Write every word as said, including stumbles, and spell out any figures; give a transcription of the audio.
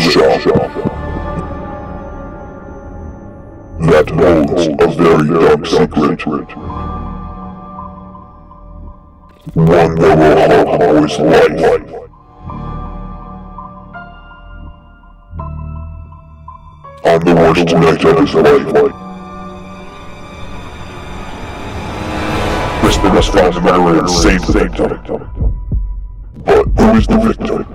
shop that holds a very dark secret. One that will harm a boy's life. On the worst night of his life. Whisper must find the murderer and save the victim. But who is the victim?